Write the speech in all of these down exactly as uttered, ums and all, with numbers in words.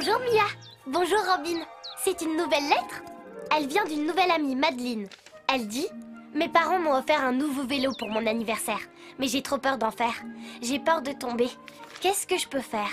Bonjour Mia. Bonjour Robin. C'est une nouvelle lettre? Elle vient d'une nouvelle amie, Madeline. Elle dit: mes parents m'ont offert un nouveau vélo pour mon anniversaire, mais j'ai trop peur d'en faire. J'ai peur de tomber. Qu'est-ce que je peux faire?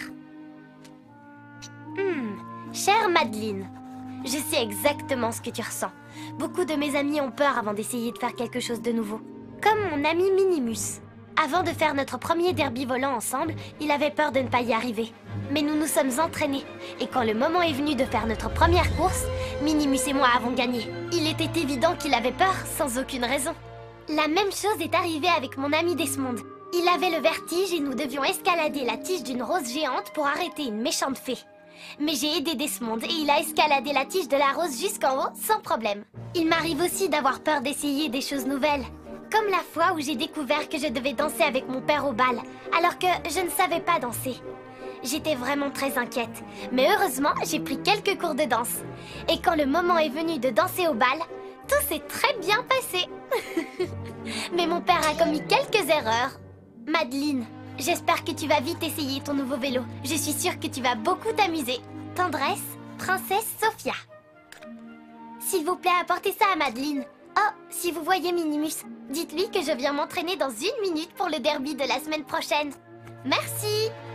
Hmm, chère Madeline, je sais exactement ce que tu ressens. Beaucoup de mes amis ont peur avant d'essayer de faire quelque chose de nouveau. Comme mon ami Minimus. Avant de faire notre premier derby volant ensemble, il avait peur de ne pas y arriver. Mais nous nous sommes entraînés. Et quand le moment est venu de faire notre première course, Minimus et moi avons gagné. Il était évident qu'il avait peur, sans aucune raison. La même chose est arrivée avec mon ami Desmond. Il avait le vertige et nous devions escalader la tige d'une rose géante pour arrêter une méchante fée. Mais j'ai aidé Desmond et il a escaladé la tige de la rose jusqu'en haut sans problème. Il m'arrive aussi d'avoir peur d'essayer des choses nouvelles. Comme la fois où j'ai découvert que je devais danser avec mon père au bal, alors que je ne savais pas danser. J'étais vraiment très inquiète, mais heureusement, j'ai pris quelques cours de danse. Et quand le moment est venu de danser au bal, tout s'est très bien passé. Mais mon père a commis quelques erreurs. Madeline, j'espère que tu vas vite essayer ton nouveau vélo. Je suis sûre que tu vas beaucoup t'amuser. Tendresse, Princesse Sophia. S'il vous plaît, apportez ça à Madeline. Oh, si vous voyez Minimus, dites-lui que je viens m'entraîner dans une minute pour le derby de la semaine prochaine. Merci!